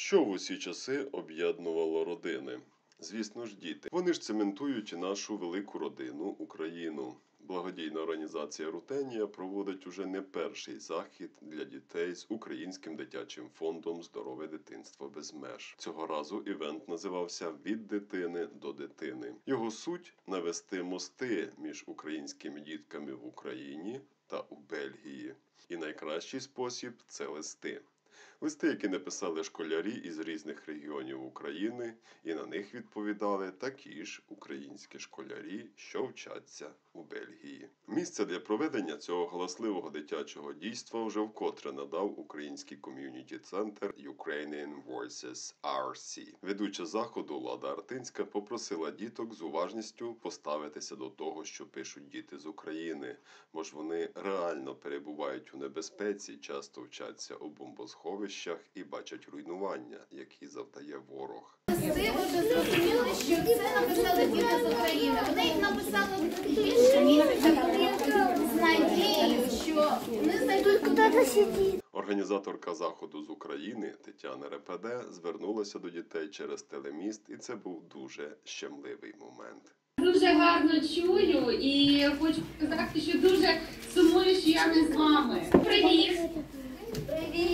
Що в усі часи об'єднувало родини? Звісно ж, діти. Вони ж цементують нашу велику родину – Україну. Благодійна організація «Рутенія» проводить уже не перший захід для дітей з Українським дитячим фондом «Здорове дитинство без меж». Цього разу івент називався «Від дитини до дитини». Його суть – навести мости між українськими дітками в Україні та у Бельгії. І найкращий спосіб – це листи. Листи, які написали школярі із різних регіонів України, і на них відповідали такі ж українські школярі, що вчаться у Бельгії. Місце для проведення цього галасливого дитячого дійства вже вкотре надав український ком'юніті-центр Ukrainian Voices RC. Ведуча заходу Лада Артинська попросила діток з уважністю поставитися до того, що пишуть діти з України, бо ж вони реально перебувають у небезпеці, часто вчаться у бомбосховищах і бачать руйнування, які завдає ворог. Ви вже зрозуміли, що це написали діти з України. Вони їх написали більше місяця з надією, що вони знайдуть куди сидіти. Організаторка заходу з України Тетяна Репеде звернулася до дітей через телеміст, і це був дуже щемливий момент. Дуже гарно чую і хочу сказати, що дуже сумую, що я не з вами. Привіт! Привіт!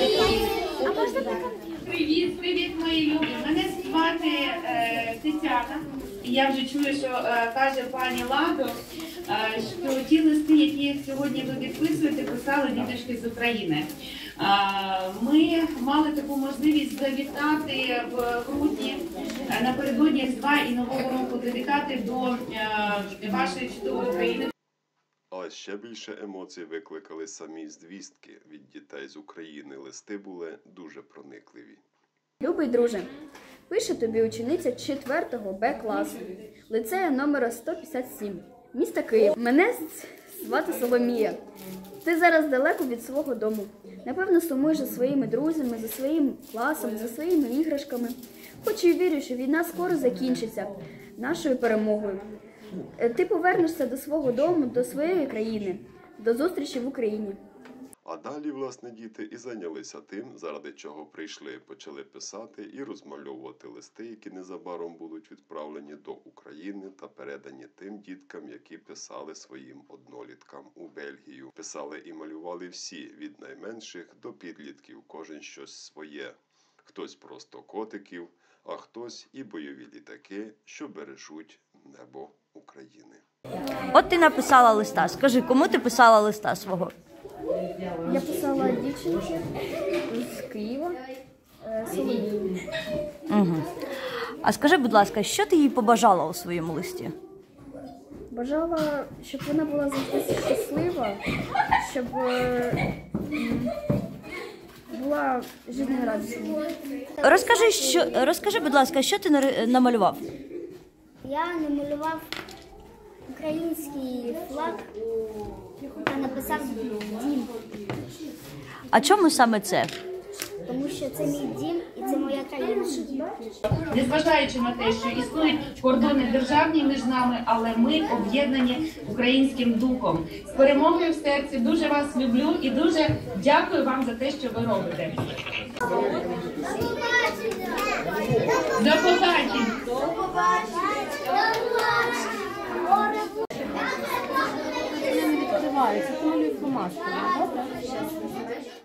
Привіт, мої любі! Мене звати Тетяна. І я вже чую, що каже пані Ладо, що ті листи, які сьогодні ви підписуєте, писали діточки з України. Ми мали таку можливість завітати в грудні напередодні Різдва і Нового року, завітати до вашої чудової країни. Але ще більше емоцій викликали самі звістки від дітей з України. Листи були дуже проникливі. Любий друже, пише тобі учениця 4-го Б класу, ліцею номер 157, міста Київ. Мене звати Соломія. Ти зараз далеко від свого дому. Напевно, сумуєш за своїми друзями, за своїм класом, за своїми іграшками. Хоч і вірю, що війна скоро закінчиться нашою перемогою. Ти повернешся до свого дому, до своєї країни. До зустрічі в Україні. А далі, власне, діти і зайнялися тим, заради чого прийшли. Почали писати і розмальовувати листи, які незабаром будуть відправлені до України та передані тим діткам, які писали своїм одноліткам у Бельгію. Писали і малювали всі, від найменших до підлітків, кожен щось своє. Хтось просто котиків, а хтось і бойові літаки, що бережуть небо України. От ти написала листа. Скажи, кому ти писала листа свого? Я писала дівчинці з Києва, Соломії. Угу. А скажи, будь ласка, що ти їй побажала у своєму листі? Бажала, щоб вона була завжди щаслива, щоб була життєрадісна. Розкажи, будь ласка, що ти намалював? Я намалював український флаг та написав «Дім». А чому саме це? Тому що це мій дім і це моя країна. Незважаючи на те, що існують кордони державні між нами, але ми об'єднані українським духом. З перемогою в серці, дуже вас люблю і дуже дякую вам за те, що ви робите. До побачення! До побачення! Відкривається, тому фломастером, добре?